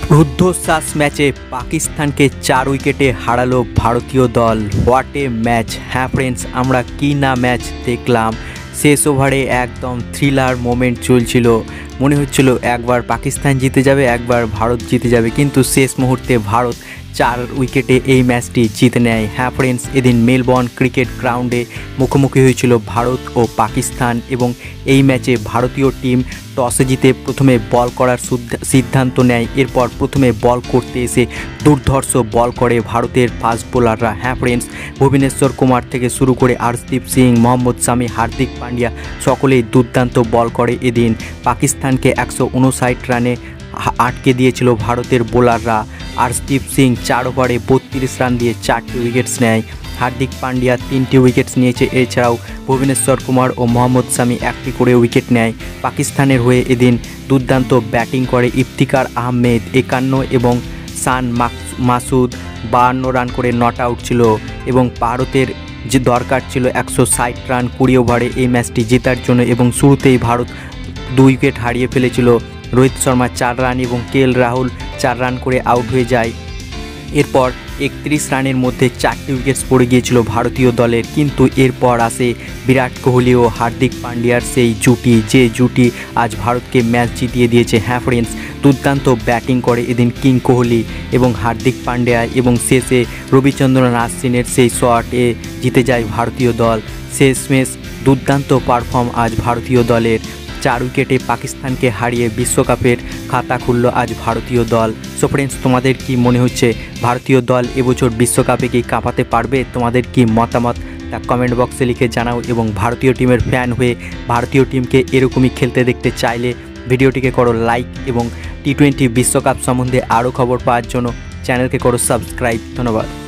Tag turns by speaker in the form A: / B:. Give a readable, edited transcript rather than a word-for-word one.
A: রুদ্ধশ্বাস ম্যাচে পাকিস্তানকে 4 উইকেটে হারালো ভারতীয় দল। What a match! হ্যাঁ ফ্রেন্ডস, আমরা কি না ম্যাচ দেখলাম। শেষ ওভারে একদম থ্রিলার মোমেন্ট চলছিল, মনে হচ্ছিল একবার পাকিস্তান জিতে যাবে একবার ভারত জিতে যাবে, কিন্তু শেষ মুহূর্তে ভারত 4 উইকেটে এই ম্যাচটি জিতে নেয়। হ্যাঁ ফ্রেন্ডস, এদিন মেলবোর্ন ক্রিকেট গ্রাউন্ডে মুখোমুখি হয়েছিল ভারত ও পাকিস্তান এবং এই ম্যাচে ভারতীয় টিম টসে জিতে প্রথমে বল করার সিদ্ধান্ত নেয়। এরপর প্রথমে বল করতে এসে দুর্ধর্ষ বল করে ভারতের ফাস্ট বোলাররা। হ্যাঁ ফ্রেন্ডস, ভুবনেশ্বর কুমার থেকে শুরু করে আর্শদীপ সিং, মোহাম্মদ শামি, হার্দিক পান্ডিয়া সকলেই দুর্দান্ত বল করে। এদিন পাকিস্তানকে 159 রানে আটকে দিয়েছিল ভারতের বোলাররা। আর্শদীপ সিং 4 ওভারে 32 রান দিয়ে 4টি উইকেটস নেয়। হার্দিক পান্ডিয়া 3টি উইকেটস নিয়েছে। এছাড়াও ভুবনেশ্বর কুমার ও মোহাম্মদ শামি 1টি করে উইকেট নেয়। পাকিস্তানের হয়ে এদিন দুর্দান্ত ব্যাটিং করে ইফতিকার আহমেদ 51 এবং শান মাসুদ 52 রান করে নট আউট ছিল এবং ভারতের যে দরকার ছিল 160 রান 20 ওভারে এই ম্যাচটি জেতার জন্য, এবং শুরুতেই ভারত 2 উইকেট হারিয়ে ফেলেছিল। রোহিত শর্মা 4 রান এবং রাহুল 4 রান করে আউট হয়ে যায়। এরপর 31 রানের মধ্যে 4টি উইকেটস পড়ে গিয়েছিল ভারতীয় দলের, কিন্তু এরপর আসে বিরাট কোহলি ও হার্দিক পান্ডিয়ার সেই জুটি, যে জুটি আজ ভারতকে ম্যাচ জিতিয়ে দিয়েছে। হ্যাঁ ফ্রেন্ডস, দুর্দান্ত ব্যাটিং করে এদিন কিং কোহলি এবং হার্দিক পান্ডিয়া, এবং শেষে রবিচন্দ্রন আশ্বিনের সেই শটে জিতে যায় ভারতীয় দল। শেষমেশ দুর্দান্ত পারফর্ম আজ ভারতীয় দলের। 4 উইকেটে পাকিস্তানকে হারিয়ে বিশ্বকাপের খাতা খুলল আজ ভারতীয় দল। সো ফ্রেন্ডস, তোমাদের কি মনে হচ্ছে ভারতীয় দল এবছর বিশ্বকাপে কি কাঁপাতে পারবে? তোমাদের কি মতামত তা কমেন্ট বক্সে লিখে জানাও, এবং ভারতীয় টিমের ফ্যান হয়ে ভারতীয় টিমকে এরকমই খেলতে দেখতে চাইলে ভিডিওটিকে করো লাইক, এবং T20 বিশ্বকাপ সম্বন্ধে আরও খবর পাওয়ার জন্য চ্যানেলকে করো সাবস্ক্রাইব। ধন্যবাদ।